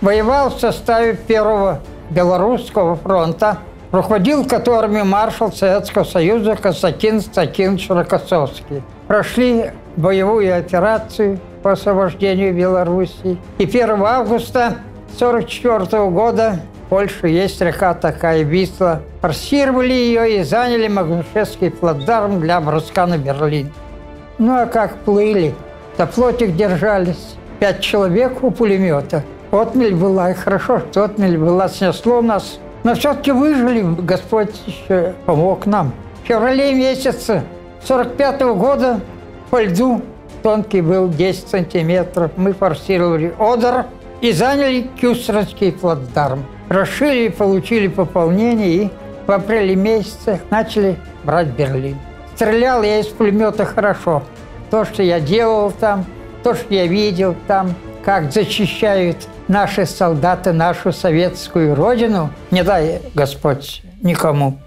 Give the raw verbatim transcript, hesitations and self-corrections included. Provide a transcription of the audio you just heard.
Воевал в составе Первого Белорусского фронта, руководил которыми маршал Советского Союза Константин Стакинович Рокоссовский. Прошли боевую операцию по освобождению Белоруссии. И первого августа тысяча девятьсот сорок четвёртого года в Польше есть река такая, Висла. Форсировали ее и заняли Магнушевский плацдарм для броска на Берлин. Ну а как плыли? За плотик держались. Пять человек у пулемета. Отмель была, и хорошо, что отмель была, снесло нас. Но все-таки выжили, Господь еще помог нам. В феврале месяце сорок пятого года по льду, тонкий был десять сантиметров, мы форсировали Одер и заняли Кюстровский плацдарм. Расширили, получили пополнение и в апреле месяце начали брать Берлин. Стрелял я из пулемета хорошо. То, что я делал там, то, что я видел там, как защищают наши солдаты нашу советскую родину, не дай Господь никому.